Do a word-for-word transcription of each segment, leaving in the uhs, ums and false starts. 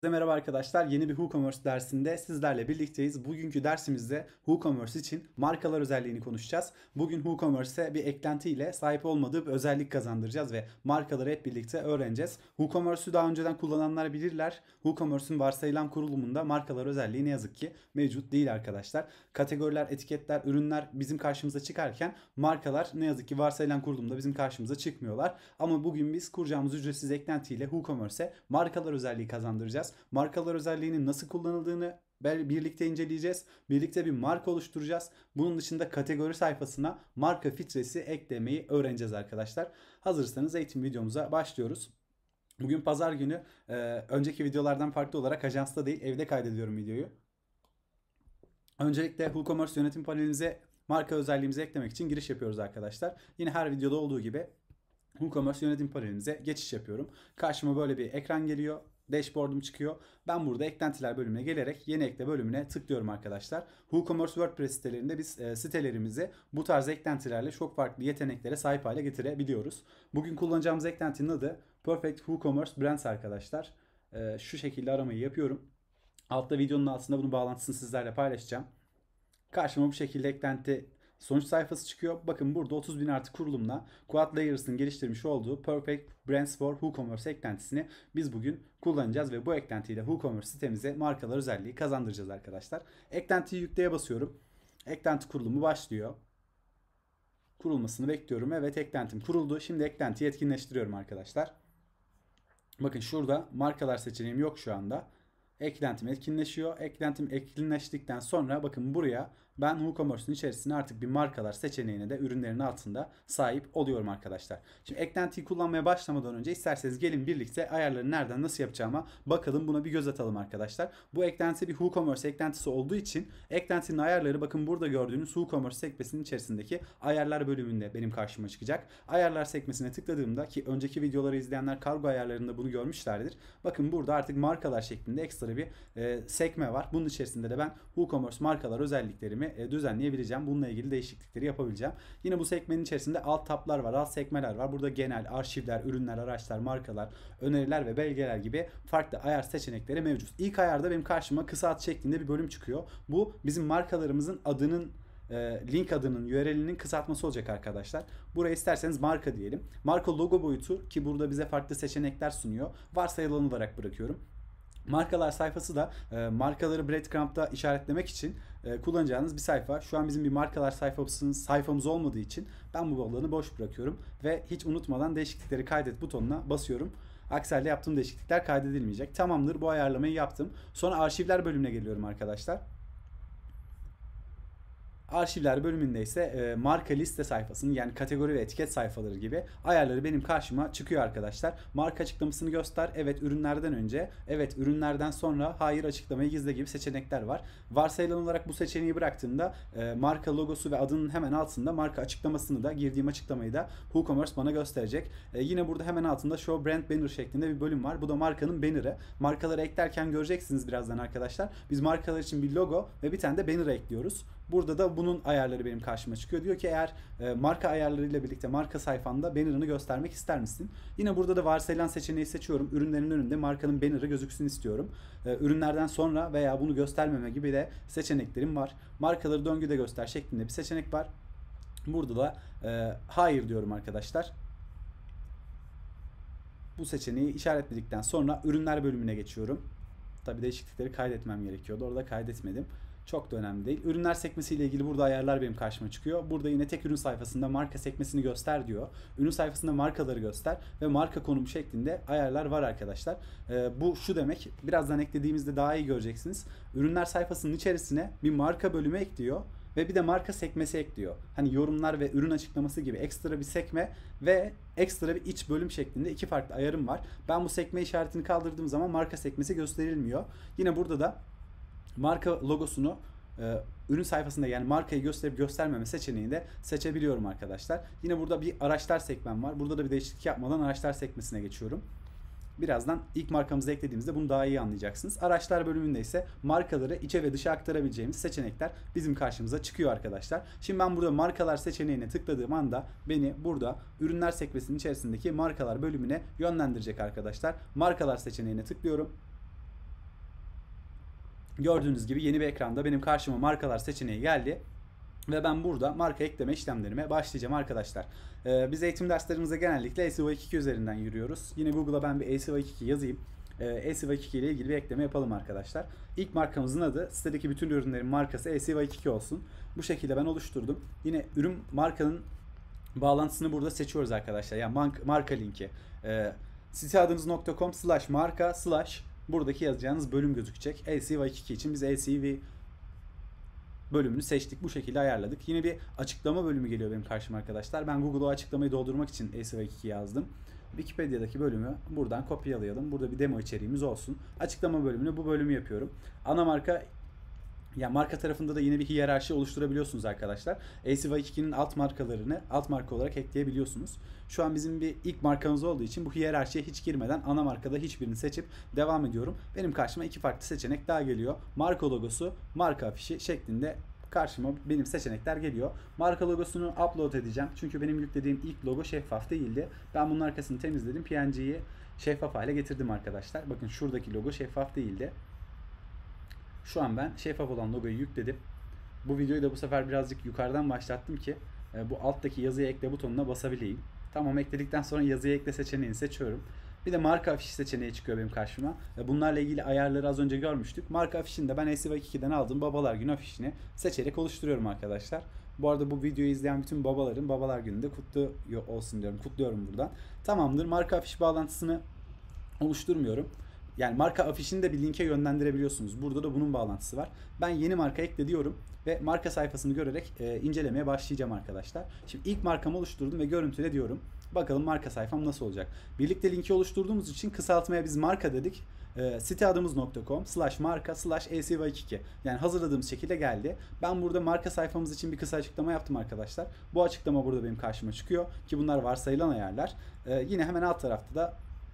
Herkese merhaba arkadaşlar. Yeni bir WooCommerce dersinde sizlerle birlikteyiz. Bugünkü dersimizde WooCommerce için markalar özelliğini konuşacağız. Bugün WooCommerce'e bir eklenti ile sahip olmadığı bir özellik kazandıracağız ve markaları hep birlikte öğreneceğiz. WooCommerce'ü daha önceden kullananlar bilirler. WooCommerce'ün varsayılan kurulumunda markalar özelliği ne yazık ki mevcut değil arkadaşlar. Kategoriler, etiketler, ürünler bizim karşımıza çıkarken markalar ne yazık ki varsayılan kurulumda bizim karşımıza çıkmıyorlar. Ama bugün biz kuracağımız ücretsiz eklentiyle WooCommerce'e markalar özelliği kazandıracağız. Markalar özelliğinin nasıl kullanıldığını birlikte inceleyeceğiz. Birlikte bir marka oluşturacağız. Bunun dışında kategori sayfasına marka filtresi eklemeyi öğreneceğiz arkadaşlar. Hazırsanız eğitim videomuza başlıyoruz. Bugün pazar günü, e, önceki videolardan farklı olarak ajansta değil evde kaydediyorum videoyu. Öncelikle WooCommerce yönetim panelimize marka özelliğimizi eklemek için giriş yapıyoruz arkadaşlar. Yine her videoda olduğu gibi WooCommerce yönetim panelimize geçiş yapıyorum. Karşıma böyle bir ekran geliyor. Dashboard'um çıkıyor. Ben burada eklentiler bölümüne gelerek yeni ekle bölümüne tıklıyorum arkadaşlar. WooCommerce WordPress sitelerinde biz e, sitelerimizi bu tarz eklentilerle çok farklı yeteneklere sahip hale getirebiliyoruz. Bugün kullanacağımız eklentinin adı Perfect WooCommerce Brands arkadaşlar. E, şu şekilde aramayı yapıyorum. Altta videonun altında bunun bağlantısını sizlerle paylaşacağım. Karşıma bu şekilde eklenti sonuç sayfası çıkıyor. Bakın burada otuz bin artı kurulumla Quad Layers'ın geliştirmiş olduğu Perfect Brands for WooCommerce eklentisini biz bugün kullanacağız ve bu eklentiyle WooCommerce sitemize markalar özelliği kazandıracağız arkadaşlar. Eklentiyi yükleye basıyorum. Eklenti kurulumu başlıyor. Kurulmasını bekliyorum. Evet, eklentim kuruldu. Şimdi eklentiyi etkinleştiriyorum arkadaşlar. Bakın şurada markalar seçeneğim yok şu anda. Eklentim etkinleşiyor. Eklentim etkinleştikten sonra bakın buraya ben WooCommerce'ın içerisine artık bir markalar seçeneğine de ürünlerin altında sahip oluyorum arkadaşlar. Şimdi eklentiyi kullanmaya başlamadan önce isterseniz gelin birlikte ayarları nereden nasıl yapacağıma bakalım, buna bir göz atalım arkadaşlar. Bu eklenti bir WooCommerce eklentisi olduğu için eklentinin ayarları bakın burada gördüğünüz WooCommerce sekmesinin içerisindeki ayarlar bölümünde benim karşıma çıkacak. Ayarlar sekmesine tıkladığımda, ki önceki videoları izleyenler kargo ayarlarında bunu görmüşlerdir. Bakın burada artık markalar şeklinde ekstra bir e, sekme var. Bunun içerisinde de ben WooCommerce markalar özelliklerimi e, düzenleyebileceğim. Bununla ilgili değişiklikleri yapabileceğim. Yine bu sekmenin içerisinde alt tablar var, alt sekmeler var. Burada genel, arşivler, ürünler, araçlar, markalar, öneriler ve belgeler gibi farklı ayar seçenekleri mevcut. İlk ayarda benim karşıma kısa ad şeklinde bir bölüm çıkıyor. Bu bizim markalarımızın adının link adının U R L'inin kısaltması olacak arkadaşlar. Buraya isterseniz marka diyelim. Marka logo boyutu, ki burada bize farklı seçenekler sunuyor, varsayılan olarak bırakıyorum. Markalar sayfası da e, markaları breadcrumb'da işaretlemek için e, kullanacağınız bir sayfa. Şu an bizim bir markalar sayfamız, sayfamız olmadığı için ben bu alanı boş bırakıyorum. Ve hiç unutmadan değişiklikleri kaydet butonuna basıyorum. Aksi halde yaptığım değişiklikler kaydedilmeyecek. Tamamdır, bu ayarlamayı yaptım. Sonra arşivler bölümüne geliyorum arkadaşlar. Arşivler bölümünde ise e, marka liste sayfasının, yani kategori ve etiket sayfaları gibi ayarları benim karşıma çıkıyor arkadaşlar. Marka açıklamasını göster, evet ürünlerden önce, evet ürünlerden sonra, hayır açıklamayı gizle gibi seçenekler var. Varsayılan olarak bu seçeneği bıraktığımda e, marka logosu ve adının hemen altında marka açıklamasını da, girdiğim açıklamayı da WooCommerce bana gösterecek. E, yine burada hemen altında Show Brand Banner şeklinde bir bölüm var. Bu da markanın banner'ı. Markaları eklerken göreceksiniz birazdan arkadaşlar. Biz markalar için bir logo ve bir tane de banner ekliyoruz. Burada da bunun ayarları benim karşıma çıkıyor. Diyor ki eğer e, marka ayarlarıyla birlikte marka sayfanda banner'ını göstermek ister misin? Yine burada da varsayılan seçeneği seçiyorum. Ürünlerin önünde markanın banner'ı gözüksün istiyorum. E, ürünlerden sonra veya bunu göstermeme gibi de seçeneklerim var. Markaları döngüde göster şeklinde bir seçenek var. Burada da e, hayır diyorum arkadaşlar. Bu seçeneği işaretledikten sonra ürünler bölümüne geçiyorum. Tabii değişiklikleri kaydetmem gerekiyordu. Orada kaydetmedim. Çok da önemli değil. Ürünler sekmesiyle ilgili burada ayarlar benim karşıma çıkıyor. Burada yine tek ürün sayfasında marka sekmesini göster diyor. Ürün sayfasında markaları göster ve marka konumu şeklinde ayarlar var arkadaşlar. Ee, bu şu demek, birazdan eklediğimizde daha iyi göreceksiniz. Ürünler sayfasının içerisine bir marka bölümü ekliyor ve bir de marka sekmesi ekliyor. Hani yorumlar ve ürün açıklaması gibi ekstra bir sekme ve ekstra bir iç bölüm şeklinde iki farklı ayarım var. Ben bu sekme işaretini kaldırdığım zaman marka sekmesi gösterilmiyor. Yine burada da marka logosunu e, ürün sayfasında, yani markayı gösterip göstermeme seçeneğini de seçebiliyorum arkadaşlar. Yine burada bir araçlar sekmem var. Burada da bir değişiklik yapmadan araçlar sekmesine geçiyorum. Birazdan ilk markamızı eklediğimizde bunu daha iyi anlayacaksınız. Araçlar bölümünde ise markaları içe ve dışa aktarabileceğimiz seçenekler bizim karşımıza çıkıyor arkadaşlar. Şimdi ben burada markalar seçeneğine tıkladığım anda beni burada ürünler sekmesinin içerisindeki markalar bölümüne yönlendirecek arkadaşlar. Markalar seçeneğine tıklıyorum. Gördüğünüz gibi yeni bir ekranda benim karşıma markalar seçeneği geldi. Ve ben burada marka ekleme işlemlerime başlayacağım arkadaşlar. Ee, biz eğitim derslerimize genellikle A C Y iki iki üzerinden yürüyoruz. Yine Google'a ben bir A C Y iki iki yazayım. Ee, A C Y iki iki ile ilgili bir ekleme yapalım arkadaşlar. İlk markamızın adı, sitedeki bütün ürünlerin markası A C Y iki iki olsun. Bu şekilde ben oluşturdum. Yine ürün markanın bağlantısını burada seçiyoruz arkadaşlar. Yani marka linki. Ee, siteadınız.com slash marka slash buradaki yazacağınız bölüm gözükecek. A C Y iki iki için biz A C Y bölümünü seçtik. Bu şekilde ayarladık. Yine bir açıklama bölümü geliyor benim karşıma arkadaşlar. Ben Google'a açıklamayı doldurmak için A C Y iki iki yazdım. Wikipedia'daki bölümü buradan kopyalayalım. Burada bir demo içeriğimiz olsun. Açıklama bölümünü bu bölümü yapıyorum. Ana marka, yani marka tarafında da yine bir hiyerarşi oluşturabiliyorsunuz arkadaşlar. A C Y iki ikinin alt markalarını alt marka olarak ekleyebiliyorsunuz. Şu an bizim bir ilk markamız olduğu için bu hiyerarşiye hiç girmeden ana markada hiçbirini seçip devam ediyorum. Benim karşıma iki farklı seçenek daha geliyor. Marka logosu, marka afişi şeklinde karşıma benim seçenekler geliyor. Marka logosunu upload edeceğim. Çünkü benim yüklediğim ilk logo şeffaf değildi. Ben bunun arkasını temizledim. P N G'yi şeffaf hale getirdim arkadaşlar. Bakın şuradaki logo şeffaf değildi. Şu an ben şeffaf olan logoyu yükledim. Bu videoyu da bu sefer birazcık yukarıdan başlattım ki e, bu alttaki yazıyı ekle butonuna basabileyim. Tamam, ekledikten sonra yazıyı ekle seçeneğini seçiyorum. Bir de marka afişi seçeneği çıkıyor benim karşıma. E, bunlarla ilgili ayarları az önce görmüştük. Marka afişini de ben A C Y iki ikiden aldığım Babalar Günü afişini seçerek oluşturuyorum arkadaşlar. Bu arada bu videoyu izleyen bütün babaların Babalar Günü de kutlu olsun diyorum. Kutluyorum buradan. Tamamdır. Marka afiş bağlantısını oluşturmuyorum. Yani marka afişini de bir linke yönlendirebiliyorsunuz. Burada da bunun bağlantısı var. Ben yeni marka ekle diyorum ve marka sayfasını görerek e, incelemeye başlayacağım arkadaşlar. Şimdi ilk markamı oluşturdum ve görüntüle diyorum. Bakalım marka sayfam nasıl olacak. Birlikte linki oluşturduğumuz için kısaltmaya biz marka dedik. E, siteadımız.com slash marka slash A C Y iki iki. Yani hazırladığımız şekilde geldi. Ben burada marka sayfamız için bir kısa açıklama yaptım arkadaşlar. Bu açıklama burada benim karşıma çıkıyor ki bunlar varsayılan ayarlar. E, yine hemen alt tarafta da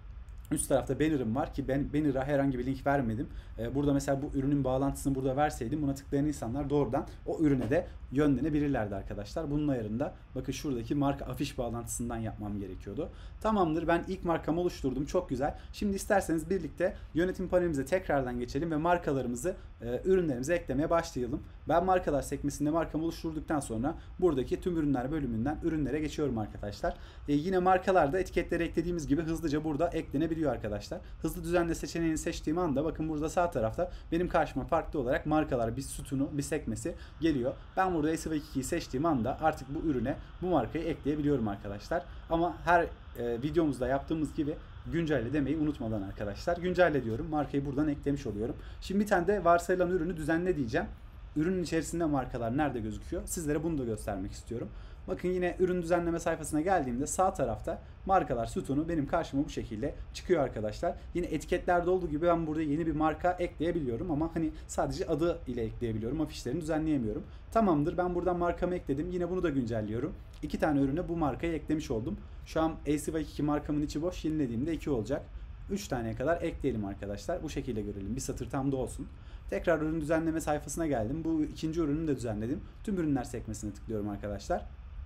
üst tarafta banner'ım var ki ben banner'a herhangi bir link vermedim. Ee, burada mesela bu ürünün bağlantısını burada verseydim buna tıklayan insanlar doğrudan o ürüne de yönlenebilirlerdi arkadaşlar. Bunun ayarında bakın şuradaki marka afiş bağlantısından yapmam gerekiyordu. Tamamdır, ben ilk markamı oluşturdum. Çok güzel. Şimdi isterseniz birlikte yönetim panelimize tekrardan geçelim ve markalarımızı e, ürünlerimize eklemeye başlayalım. Ben markalar sekmesinde markamı oluşturduktan sonra buradaki tüm ürünler bölümünden ürünlere geçiyorum arkadaşlar. E, yine markalarda etiketleri eklediğimiz gibi hızlıca burada eklenebiliyor arkadaşlar. Hızlı düzenle seçeneğini seçtiğim anda bakın burada sağ tarafta benim karşıma farklı olarak markalar bir sütunu, bir sekmesi geliyor. Ben burada A C Y iki ikiyi seçtiğim anda artık bu ürüne bu markayı ekleyebiliyorum arkadaşlar. Ama her e, videomuzda yaptığımız gibi güncelle demeyi unutmadan arkadaşlar. Güncelle diyorum. Markayı buradan eklemiş oluyorum. Şimdi bir tane de varsayılan ürünü düzenle diyeceğim. Ürünün içerisinde markalar nerede gözüküyor? Sizlere bunu da göstermek istiyorum. Bakın yine ürün düzenleme sayfasına geldiğimde sağ tarafta markalar sütunu benim karşıma bu şekilde çıkıyor arkadaşlar. Yine etiketlerde olduğu gibi ben burada yeni bir marka ekleyebiliyorum ama hani sadece adı ile ekleyebiliyorum. Afişlerini düzenleyemiyorum. Tamamdır, ben buradan markamı ekledim. Yine bunu da güncelliyorum. İki tane ürüne bu markayı eklemiş oldum. Şu an A C Y iki iki markamın içi boş. Yenilediğimde iki olacak. üç taneye kadar ekleyelim arkadaşlar. Bu şekilde görelim. Bir satır tam da olsun. Tekrar ürün düzenleme sayfasına geldim. Bu ikinci ürünü de düzenledim. Tüm ürünler sekmesine tıklıyorum arkadaşlar.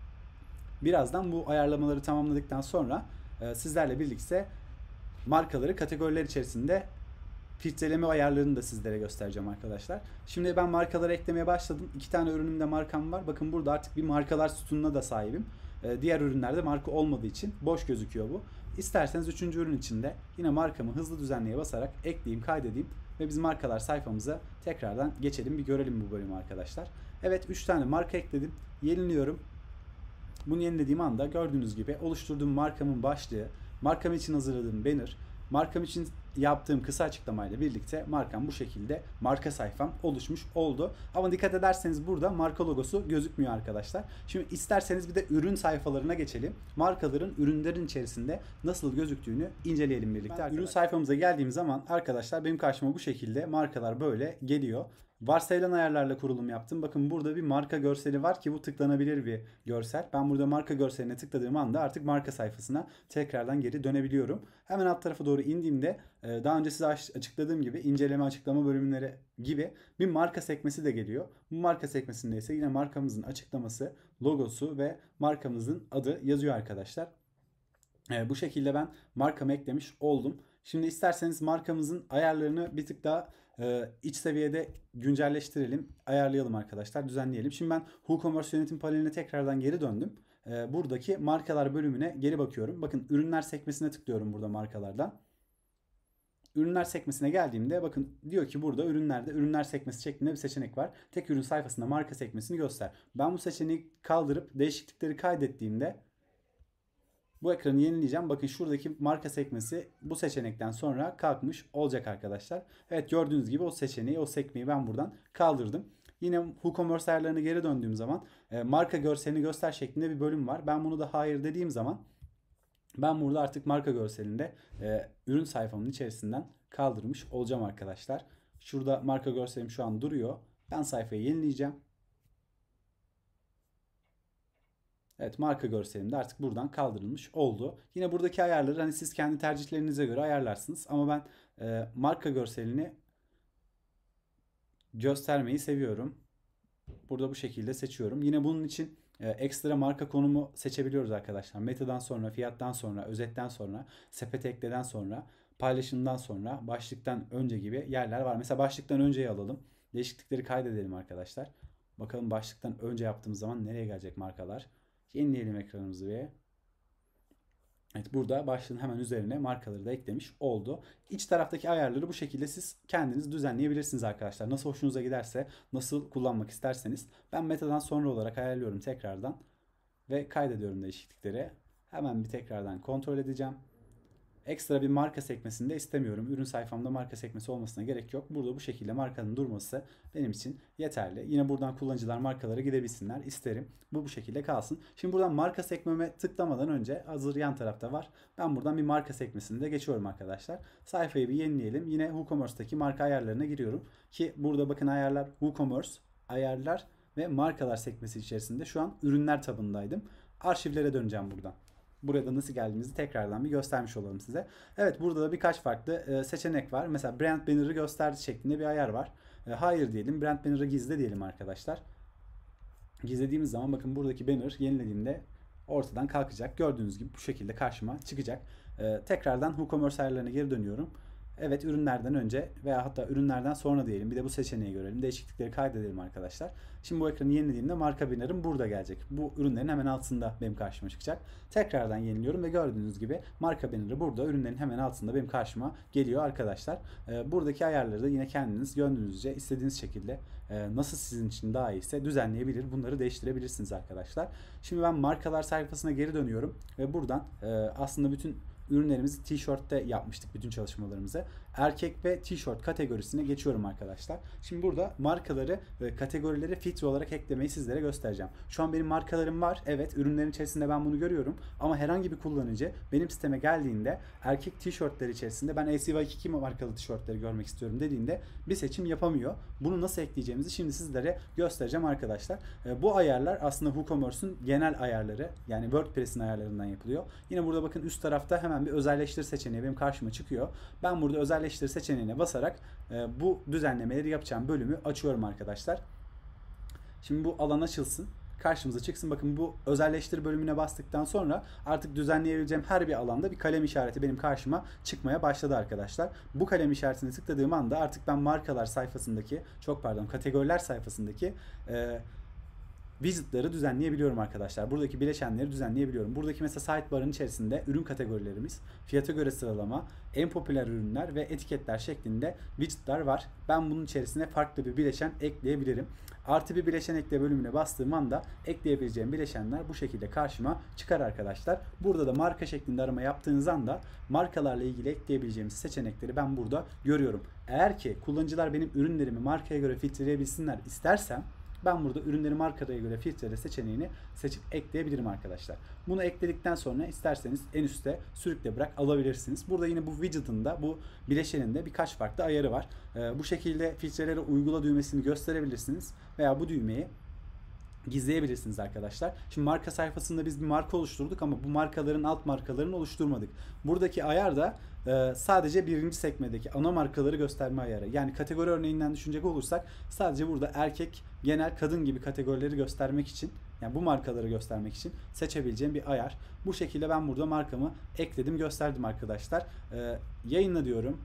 Birazdan bu ayarlamaları tamamladıktan sonra e, sizlerle birlikte markaları kategoriler içerisinde filtreleme ayarlarını da sizlere göstereceğim arkadaşlar. Şimdi ben markaları eklemeye başladım. İki tane ürünümde markam var. Bakın burada artık bir markalar sütununa da sahibim. E, diğer ürünlerde marka olmadığı için boş gözüküyor bu. İsterseniz üçüncü ürün içinde yine markamı hızlı düzenleye basarak ekleyeyim, kaydedeyim ve biz markalar sayfamıza tekrardan geçelim, bir görelim bu bölümü arkadaşlar. Evet, üç tane marka ekledim. Yeniliyorum. Bunu yenilediğim anda gördüğünüz gibi oluşturduğum markamın başlığı, markam için hazırladığım banner, markam için yaptığım kısa açıklamayla birlikte markam bu şekilde, marka sayfam oluşmuş oldu. Ama dikkat ederseniz burada marka logosu gözükmüyor arkadaşlar. Şimdi isterseniz bir de ürün sayfalarına geçelim. Markaların ürünlerin içerisinde nasıl gözüktüğünü inceleyelim birlikte. Ben ürün sayfamıza geldiğim zaman arkadaşlar benim karşıma bu şekilde markalar böyle geliyor. Varsayılan ayarlarla kurulum yaptım. Bakın burada bir marka görseli var ki bu tıklanabilir bir görsel. Ben burada marka görseline tıkladığım anda artık marka sayfasına tekrardan geri dönebiliyorum. Hemen alt tarafa doğru indiğimde daha önce size açıkladığım gibi inceleme açıklama bölümleri gibi bir marka sekmesi de geliyor. Bu marka sekmesinde ise yine markamızın açıklaması, logosu ve markamızın adı yazıyor arkadaşlar. Bu şekilde ben markamı eklemiş oldum. Şimdi isterseniz markamızın ayarlarını bir tık daha e, iç seviyede güncelleştirelim, ayarlayalım arkadaşlar, düzenleyelim. Şimdi ben WooCommerce yönetim paneline tekrardan geri döndüm. E, buradaki markalar bölümüne geri bakıyorum. Bakın ürünler sekmesine tıklıyorum burada markalardan. Ürünler sekmesine geldiğimde bakın diyor ki burada ürünlerde ürünler sekmesi şeklinde bir seçenek var. Tek ürün sayfasında marka sekmesini göster. Ben bu seçeneği kaldırıp değişiklikleri kaydettiğimde bu ekranı yenileyeceğim. Bakın şuradaki marka sekmesi bu seçenekten sonra kalkmış olacak arkadaşlar. Evet, gördüğünüz gibi o seçeneği, o sekmeyi ben buradan kaldırdım. Yine WooCommerce ayarlarına geri döndüğüm zaman e, marka görselini göster şeklinde bir bölüm var. Ben bunu da hayır dediğim zaman ben burada artık marka görselinde e, ürün sayfamın içerisinden kaldırmış olacağım arkadaşlar. Şurada marka görselim şu an duruyor. Ben sayfayı yenileyeceğim. Evet, marka görselim de artık buradan kaldırılmış oldu. Yine buradaki ayarları hani siz kendi tercihlerinize göre ayarlarsınız. Ama ben e, marka görselini göstermeyi seviyorum. Burada bu şekilde seçiyorum. Yine bunun için e, ekstra marka konumu seçebiliyoruz arkadaşlar. Metadan sonra, fiyattan sonra, özetten sonra, sepet ekleden sonra, paylaşımdan sonra, başlıktan önce gibi yerler var. Mesela başlıktan önceyi alalım. Değişiklikleri kaydedelim arkadaşlar. Bakalım başlıktan önce yaptığımız zaman nereye gelecek markalar. Yenileyelim ekranımızı ve evet, burada başlığın hemen üzerine markaları da eklemiş oldu. İç taraftaki ayarları bu şekilde siz kendiniz düzenleyebilirsiniz arkadaşlar. Nasıl hoşunuza giderse, nasıl kullanmak isterseniz. Ben metadan sonra olarak ayarlıyorum tekrardan ve kaydediyorum değişiklikleri. Hemen bir tekrardan kontrol edeceğim. Ekstra bir marka sekmesini de istemiyorum. Ürün sayfamda marka sekmesi olmasına gerek yok. Burada bu şekilde markanın durması benim için yeterli. Yine buradan kullanıcılar markalara gidebilsinler isterim. Bu bu şekilde kalsın. Şimdi buradan marka sekmeme tıklamadan önce hazır yan tarafta var. Ben buradan bir marka sekmesini de geçiyorum arkadaşlar. Sayfayı bir yenileyelim. Yine WooCommerce'daki marka ayarlarına giriyorum. Ki burada bakın ayarlar, WooCommerce, ayarlar ve markalar sekmesi içerisinde şu an ürünler tabındaydım. Arşivlere döneceğim buradan. Burada nasıl geldiğimizi tekrardan bir göstermiş olalım size. Evet, burada da birkaç farklı seçenek var. Mesela brand banner'ı göster şeklinde bir ayar var. Hayır diyelim. Brand banner'ı gizle diyelim arkadaşlar. Gizlediğimiz zaman bakın buradaki banner yenilediğimde ortadan kalkacak. Gördüğünüz gibi bu şekilde karşıma çıkacak. Tekrardan WooCommerce ayarlarına geri dönüyorum. Evet, ürünlerden önce veya hatta ürünlerden sonra diyelim. Bir de bu seçeneği görelim. Değişiklikleri kaydedelim arkadaşlar. Şimdi bu ekranı yenilediğimde marka banner'ım burada gelecek. Bu ürünlerin hemen altında benim karşıma çıkacak. Tekrardan yeniliyorum ve gördüğünüz gibi marka banner'ı burada ürünlerin hemen altında benim karşıma geliyor arkadaşlar. Buradaki ayarları da yine kendiniz gönlünüzce istediğiniz şekilde nasıl sizin için daha iyiyse düzenleyebilir. Bunları değiştirebilirsiniz arkadaşlar. Şimdi ben markalar sayfasına geri dönüyorum ve buradan aslında bütün ürünlerimizi tişörtte yapmıştık, bütün çalışmalarımızı. Erkek ve tişört kategorisine geçiyorum arkadaşlar. Şimdi burada markaları ve kategorileri filtre olarak eklemeyi sizlere göstereceğim. Şu an benim markalarım var. Evet, ürünlerin içerisinde ben bunu görüyorum. Ama herhangi bir kullanıcı benim siteme geldiğinde erkek tişörtler içerisinde ben A C Y iki markalı tişörtleri görmek istiyorum dediğinde bir seçim yapamıyor. Bunu nasıl ekleyeceğimizi şimdi sizlere göstereceğim arkadaşlar. Bu ayarlar aslında WooCommerce'un genel ayarları, yani WordPress'in ayarlarından yapılıyor. Yine burada bakın üst tarafta hemen bir özelleştir seçeneği benim karşıma çıkıyor. Ben burada özelleştir seçeneğine basarak e, bu düzenlemeleri yapacağım bölümü açıyorum arkadaşlar. Şimdi bu alan açılsın. Karşımıza çıksın. Bakın bu özelleştir bölümüne bastıktan sonra artık düzenleyebileceğim her bir alanda bir kalem işareti benim karşıma çıkmaya başladı arkadaşlar. Bu kalem işaretini tıkladığım anda artık ben markalar sayfasındaki, çok pardon kategoriler sayfasındaki e, widget'ları düzenleyebiliyorum arkadaşlar. Buradaki bileşenleri düzenleyebiliyorum. Buradaki mesela sidebar'ın içerisinde ürün kategorilerimiz, fiyata göre sıralama, en popüler ürünler ve etiketler şeklinde widget'lar var. Ben bunun içerisine farklı bir bileşen ekleyebilirim. Artı bir bileşen ekle bölümüne bastığım anda ekleyebileceğim bileşenler bu şekilde karşıma çıkar arkadaşlar. Burada da marka şeklinde arama yaptığınız anda markalarla ilgili ekleyebileceğimiz seçenekleri ben burada görüyorum. Eğer ki kullanıcılar benim ürünlerimi markaya göre filtreleyebilsinler istersem ben burada ürünleri markaya göre filtrele seçeneğini seçip ekleyebilirim arkadaşlar. Bunu ekledikten sonra isterseniz en üstte sürükle bırak alabilirsiniz. Burada yine bu widget'ın da bu bileşenin de birkaç farklı ayarı var. Ee, bu şekilde filtrelere uygula düğmesini gösterebilirsiniz veya bu düğmeyi gizleyebilirsiniz arkadaşlar. Şimdi marka sayfasında biz bir marka oluşturduk ama bu markaların alt markalarını oluşturmadık. Buradaki ayar da e, sadece birinci sekmedeki ana markaları gösterme ayarı. Yani kategori örneğinden düşünecek olursak sadece burada erkek, genel, kadın gibi kategorileri göstermek için Yani bu markaları göstermek için seçebileceğim bir ayar. Bu şekilde ben burada markamı ekledim, gösterdim arkadaşlar. Ee, yayınla diyorum.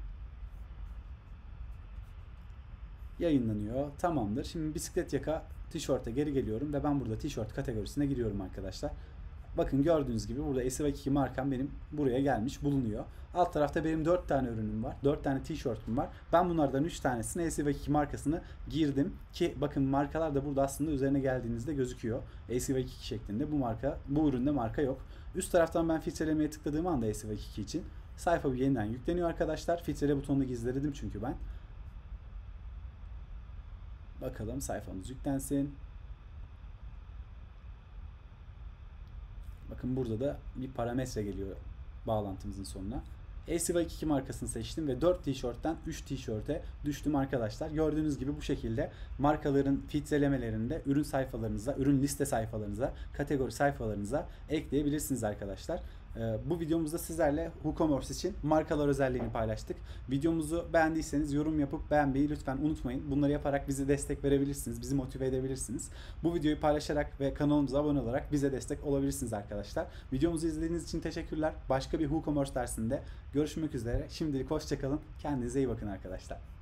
Yayınlanıyor. Tamamdır. Şimdi bisiklet yaka tişörte geri geliyorum ve ben burada tişört kategorisine giriyorum arkadaşlar. Bakın gördüğünüz gibi burada S V iki markam benim buraya gelmiş bulunuyor. Alt tarafta benim dört tane ürünüm var. dört tane tişörtüm var. Ben bunlardan üç tanesine S V iki markasını girdim ki bakın markalar da burada aslında üzerine geldiğinizde gözüküyor. S V iki şeklinde bu marka, bu üründe marka yok. Üst taraftan ben filtrelemeye tıkladığım anda S V iki için sayfa bir yeniden yükleniyor arkadaşlar. Filtrele butonunu gizledim çünkü ben. Bakalım sayfamız yüklensin. Bakın burada da bir parametre geliyor bağlantımızın sonuna. S V iki markasını seçtim ve dört tişörtten üç tişörte düştüm arkadaşlar. Gördüğünüz gibi bu şekilde markaların filtrelemelerinde ürün sayfalarınıza, ürün liste sayfalarınıza, kategori sayfalarınıza ekleyebilirsiniz arkadaşlar. Ee, bu videomuzda sizlerle WooCommerce için markalar özelliğini paylaştık. Videomuzu beğendiyseniz yorum yapıp beğenmeyi lütfen unutmayın. Bunları yaparak bize destek verebilirsiniz, bizi motive edebilirsiniz. Bu videoyu paylaşarak ve kanalımıza abone olarak bize destek olabilirsiniz arkadaşlar. Videomuzu izlediğiniz için teşekkürler. Başka bir WooCommerce dersinde görüşmek üzere. Şimdilik hoşça kalın. Kendinize iyi bakın arkadaşlar.